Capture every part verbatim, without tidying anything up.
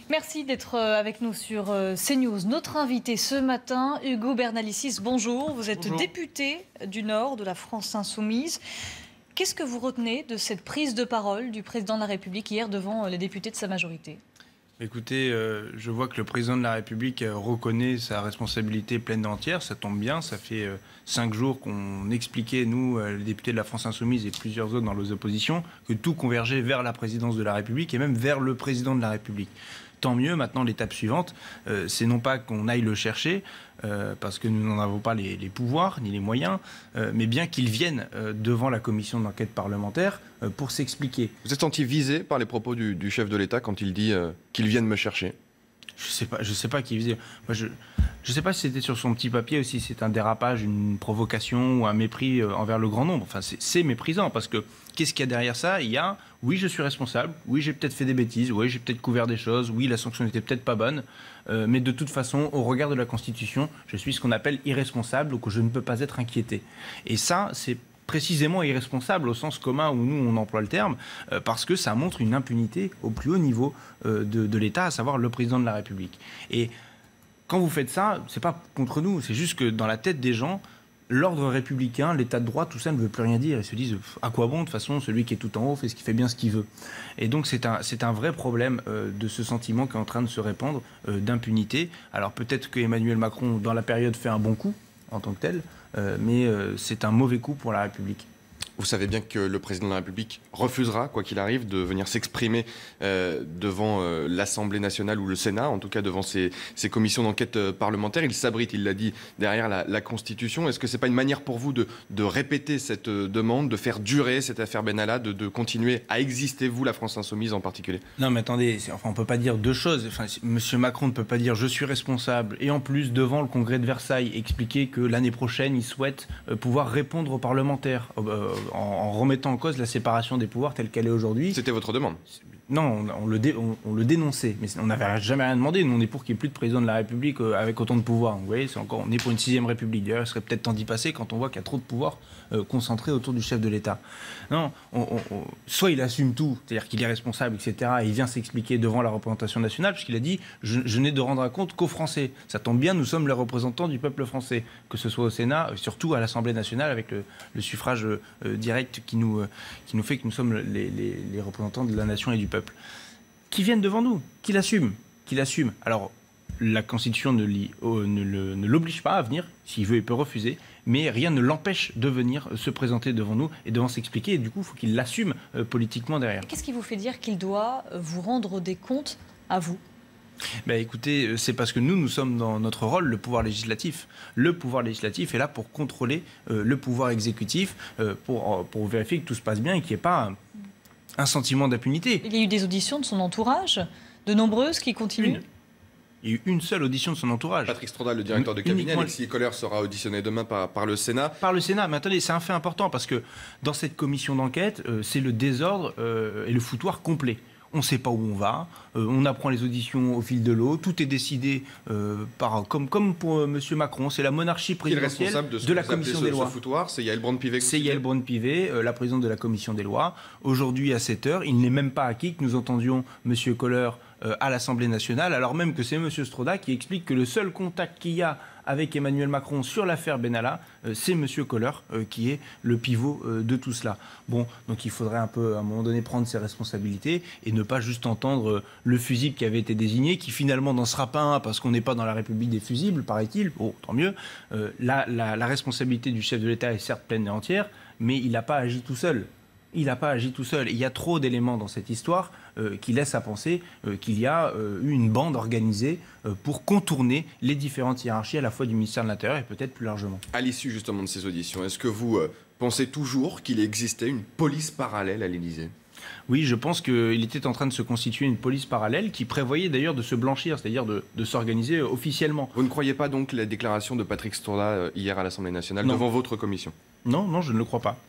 Merci d'être avec nous sur CNews. Notre invité ce matin, Ugo Bernalicis, bonjour. Vous êtes Bonjour. député du Nord de la France Insoumise. Qu'est-ce que vous retenez de cette prise de parole du président de la République hier devant les députés de sa majorité ? Écoutez, euh, je vois que le président de la République euh, reconnaît sa responsabilité pleine et entière. Ça tombe bien, ça fait euh, cinq jours qu'on expliquait, nous, euh, les députés de la France Insoumise et plusieurs autres dans les oppositions, que tout convergeait vers la présidence de la République et même vers le président de la République. Tant mieux, maintenant l'étape suivante, euh, c'est non pas qu'on aille le chercher, euh, parce que nous n'en avons pas les, les pouvoirs ni les moyens, euh, mais bien qu'il vienne euh, devant la commission d'enquête parlementaire euh, pour s'expliquer. Vous êtes senti visé par les propos du, du chef de l'État quand il dit euh, qu'il vienne me chercher? Je sais pas, je sais pas qui visait. Moi, je, je sais pas si c'était sur son petit papier aussi, c'est un dérapage, une provocation ou un mépris euh, envers le grand nombre. Enfin, c'est méprisant parce que qu'est-ce qu'il y a derrière ça? Il y a, oui, je suis responsable, oui, j'ai peut-être fait des bêtises, oui, j'ai peut-être couvert des choses, oui, la sanction n'était peut-être pas bonne, euh, mais de toute façon, au regard de la Constitution, je suis ce qu'on appelle irresponsable ou que je ne peux pas être inquiété. Et ça, c'est précisément irresponsable au sens commun où nous on emploie le terme, euh, parce que ça montre une impunité au plus haut niveau euh, de, de l'État, à savoir le président de la République. Et quand vous faites ça, c'est pas contre nous, c'est juste que dans la tête des gens, l'ordre républicain, l'état de droit, tout ça ne veut plus rien dire. Ils se disent à quoi bon, de toute façon, celui qui est tout en haut fait ce qu'il fait bien ce qu'il veut. Et donc c'est un, c'est un vrai problème euh, de ce sentiment qui est en train de se répandre euh, d'impunité. Alors peut-être que Emmanuel Macron, dans la période, fait un bon coup en tant que tel, Euh, mais euh, c'est un mauvais coup pour la République. Vous savez bien que le président de la République refusera, quoi qu'il arrive, de venir s'exprimer euh, devant euh, l'Assemblée nationale ou le Sénat, en tout cas devant ces, ces commissions d'enquête euh, parlementaires. Il s'abrite, il l'a dit, derrière la, la Constitution. Est-ce que ce n'est pas une manière pour vous de, de répéter cette euh, demande, de faire durer cette affaire Benalla, de, de continuer à exister, vous, la France Insoumise en particulier? Non, mais attendez, enfin, on ne peut pas dire deux choses. Enfin, M. Macron ne peut pas dire « je suis responsable » et en plus, devant le Congrès de Versailles, expliquer que l'année prochaine, il souhaite euh, pouvoir répondre aux parlementaires euh, en, en remettant en cause la séparation des pouvoirs telle qu'elle est aujourd'hui. C'était votre demande? Non, on, on, le dé, on, on le dénonçait, mais on n'avait jamais rien demandé. Nous, on est pour qu'il n'y ait plus de président de la République euh, avec autant de pouvoirs. Vous voyez, c'est encore, on est pour une sixième République. D'ailleurs, il serait peut-être temps d'y passer quand on voit qu'il y a trop de pouvoirs euh, concentrés autour du chef de l'État. Non, on, on, on, soit il assume tout, c'est-à-dire qu'il est responsable, et cetera, et il vient s'expliquer devant la représentation nationale, puisqu'il a dit je, je n'ai de rendre compte qu'aux Français. Ça tombe bien, nous sommes les représentants du peuple français, que ce soit au Sénat, euh, surtout à l'Assemblée nationale, avec le, le suffrage euh, direct qui nous, euh, qui nous fait que nous sommes les, les, les représentants de la nation et du peuple. Qui viennent devant nous, qui l'assument, qui l'assument. Alors, la Constitution ne, oh, ne, le, ne l'oblige pas à venir, s'il veut, il peut refuser, mais rien ne l'empêche de venir se présenter devant nous et devant s'expliquer, et du coup, il faut qu'il l'assume euh, politiquement derrière. Qu'est-ce qui vous fait dire qu'il doit vous rendre des comptes à vous ? Ben écoutez, c'est parce que nous, nous sommes dans notre rôle, le pouvoir législatif. Le pouvoir législatif est là pour contrôler euh, le pouvoir exécutif, euh, pour, pour vérifier que tout se passe bien et qu'il n'y ait pas un, un sentiment d'impunité. Il y a eu des auditions de son entourage, de nombreuses qui continuent. Une. Il y a eu une seule audition de son entourage. Patrick Strodal, le directeur de cabinet, Uniquement... Alexis Kohler sera auditionné demain par, par le Sénat. Par le Sénat, mais attendez, c'est un fait important parce que dans cette commission d'enquête, euh, c'est le désordre euh, et le foutoir complet. On ne sait pas où on va, euh, on apprend les auditions au fil de l'eau, tout est décidé euh, par, comme, comme pour euh, M. Macron, c'est la monarchie présidentielle responsable de, ce de la commission ce, des lois. Ce foutoir, c'est Yael Braun-Pivet. C'est Yael Braun-Pivet, euh, la présidente de la commission des lois. Aujourd'hui à sept heures, il n'est même pas acquis que nous entendions M. Kohler euh, à l'Assemblée nationale, alors même que c'est M. Stroda qui explique que le seul contact qu'il y a avec Emmanuel Macron sur l'affaire Benalla, euh, c'est M. Kohler euh, qui est le pivot euh, de tout cela. Bon, donc il faudrait un peu, à un moment donné, prendre ses responsabilités et ne pas juste entendre euh, le fusible qui avait été désigné, qui finalement n'en sera pas un parce qu'on n'est pas dans la République des fusibles, paraît-il. Bon, tant mieux. Euh, la, la, la responsabilité du chef de l'État est certes pleine et entière, mais il n'a pas agi tout seul. Il n'a pas agi tout seul. Il y a trop d'éléments dans cette histoire euh, qui laissent à penser euh, qu'il y a euh, eu une bande organisée euh, pour contourner les différentes hiérarchies à la fois du ministère de l'Intérieur et peut-être plus largement. À l'issue justement de ces auditions, est-ce que vous euh, pensez toujours qu'il existait une police parallèle à l'Élysée ? Oui, je pense qu'il était en train de se constituer une police parallèle qui prévoyait d'ailleurs de se blanchir, c'est-à-dire de, de s'organiser officiellement. Vous ne croyez pas donc la déclaration de Patrick Stroda hier à l'Assemblée nationale non. devant votre commission ? Non, non, je ne le crois pas.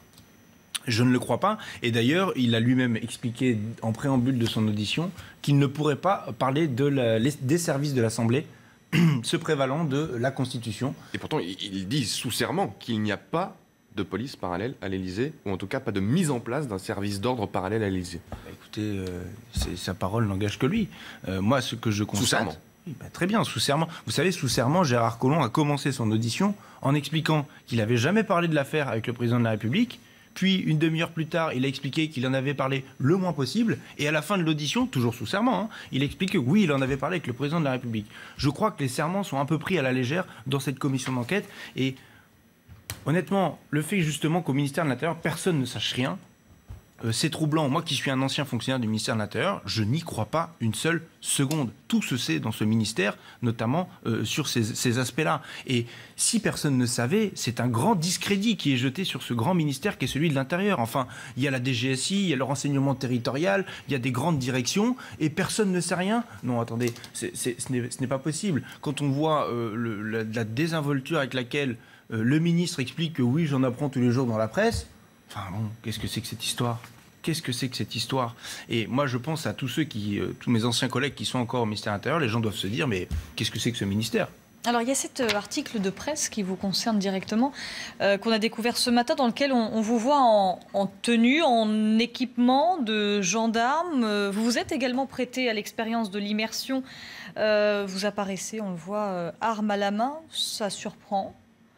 Je ne le crois pas. Et d'ailleurs, il a lui-même expliqué en préambule de son audition qu'il ne pourrait pas parler de la, des services de l'Assemblée se prévalant de la Constitution. Et pourtant, il dit sous serment qu'il n'y a pas de police parallèle à l'Élysée, ou en tout cas pas de mise en place d'un service d'ordre parallèle à l'Élysée? Bah, écoutez, euh, sa parole n'engage que lui. Euh, moi, ce que je constate... Sous serment. Oui, bah, très bien, sous serment. Vous savez, sous serment, Gérard Collomb a commencé son audition en expliquant qu'il n'avait jamais parlé de l'affaire avec le président de la République. Puis, une demi-heure plus tard, il a expliqué qu'il en avait parlé le moins possible. Et à la fin de l'audition, toujours sous serment, hein, il explique que oui, il en avait parlé avec le président de la République. Je crois que les serments sont un peu pris à la légère dans cette commission d'enquête. Et honnêtement, le fait justement qu'au ministère de l'Intérieur, personne ne sache rien, euh, c'est troublant. Moi qui suis un ancien fonctionnaire du ministère de l'Intérieur, je n'y crois pas une seule seconde. Tout se sait dans ce ministère, notamment euh, sur ces, ces aspects-là. Et si personne ne savait, c'est un grand discrédit qui est jeté sur ce grand ministère qui est celui de l'Intérieur. Enfin, il y a la D G S I, il y a le renseignement territorial, il y a des grandes directions, et personne ne sait rien. Non, attendez, c'est, c'est, ce n'est, ce n'est pas possible. Quand on voit euh, le, la, la désinvolture avec laquelle euh, le ministre explique que oui, j'en apprends tous les jours dans la presse, enfin bon, qu'est-ce que c'est que cette histoire ? Qu'est-ce que c'est que cette histoire? Et moi, je pense à tous ceux qui, euh, tous mes anciens collègues qui sont encore au ministère de l'Intérieur, les gens doivent se dire, mais qu'est-ce que c'est que ce ministère? Alors, il y a cet euh, article de presse qui vous concerne directement, euh, qu'on a découvert ce matin, dans lequel on, on vous voit en, en tenue, en équipement de gendarme. Euh, vous vous êtes également prêté à l'expérience de l'immersion. Euh, vous apparaissez, on le voit, euh, arme à la main. Ça surprend.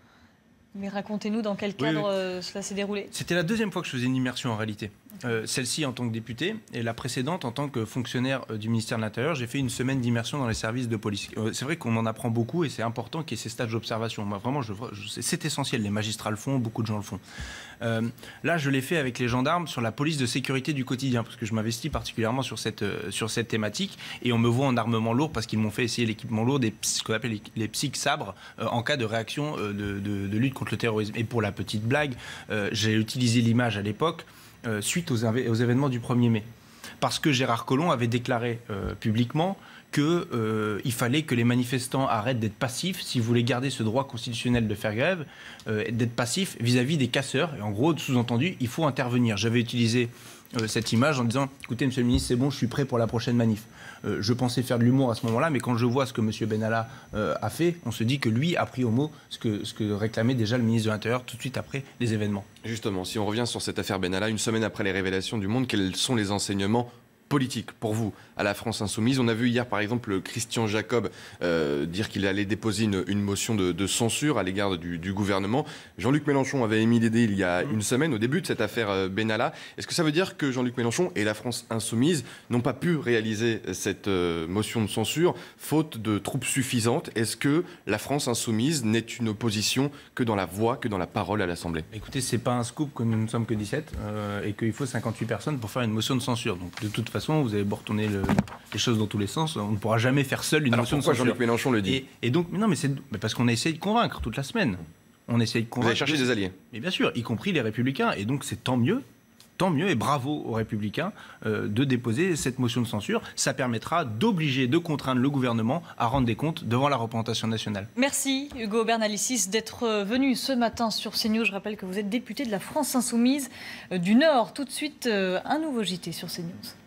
Mais racontez-nous dans quel cadre oui, oui. Euh, cela s'est déroulé. C'était la deuxième fois que je faisais une immersion en réalité. Euh, celle-ci en tant que député et la précédente en tant que fonctionnaire euh, du ministère de l'Intérieur. J'ai fait une semaine d'immersion dans les services de police. Euh, c'est vrai qu'on en apprend beaucoup et c'est important qu'il y ait ces stages d'observation. Moi, vraiment, je, je, c'est essentiel. Les magistrats le font, beaucoup de gens le font. Euh, là, je l'ai fait avec les gendarmes sur la police de sécurité du quotidien parce que je m'investis particulièrement sur cette, euh, sur cette thématique et on me voit en armement lourd parce qu'ils m'ont fait essayer l'équipement lourd, des, ce qu'on appelle les, les psych sabres euh, en cas de réaction euh, de, de, de lutte contre le terrorisme. Et pour la petite blague, euh, j'ai utilisé l'image à l'époque Euh, suite aux, aux événements du premier mai. Parce que Gérard Collomb avait déclaré euh, publiquement qu'il euh, fallait que les manifestants arrêtent d'être passifs s'ils voulaient garder ce droit constitutionnel de faire grève, euh, d'être passifs vis-à-vis des casseurs. Et en gros, sous-entendu, il faut intervenir. J'avais utilisé euh, cette image en disant « Écoutez, monsieur le ministre, c'est bon, je suis prêt pour la prochaine manif euh, ». Je pensais faire de l'humour à ce moment-là, mais quand je vois ce que monsieur Benalla euh, a fait, on se dit que lui a pris au mot ce que, ce que réclamait déjà le ministre de l'Intérieur tout de suite après les événements. Justement, si on revient sur cette affaire Benalla, une semaine après les révélations du Monde, quels sont les enseignements politique pour vous à la France Insoumise? On a vu hier par exemple Christian Jacob euh, dire qu'il allait déposer une, une motion de, de censure à l'égard du, du gouvernement. Jean-Luc Mélenchon avait émis l'idée il y a une semaine au début de cette affaire euh, Benalla. Est-ce que ça veut dire que Jean-Luc Mélenchon et la France Insoumise n'ont pas pu réaliser cette euh, motion de censure faute de troupes suffisantes? Est-ce que la France Insoumise n'est une opposition que dans la voix, que dans la parole à l'Assemblée? Écoutez, c'est pas un scoop que nous ne sommes que dix-sept euh, et qu'il faut cinquante-huit personnes pour faire une motion de censure. Donc de toute façon, vous avez beau retourner le, les choses dans tous les sens, on ne pourra jamais faire seul une Alors motion de censure. Pourquoi Jean-Luc Mélenchon le dit? et, et donc, non, mais c'est mais parce qu'on a essayé de convaincre toute la semaine. On essaye de convaincre. Vous avez cherché des alliés? Mais bien sûr, y compris les Républicains. Et donc c'est tant mieux. Tant mieux et bravo aux Républicains euh, de déposer cette motion de censure. Ça permettra d'obliger, de contraindre le gouvernement à rendre des comptes devant la représentation nationale. Merci Hugo Bernalicis d'être venu ce matin sur CNews. Je rappelle que vous êtes député de la France Insoumise euh, du Nord. Tout de suite, euh, un nouveau J T sur CNews.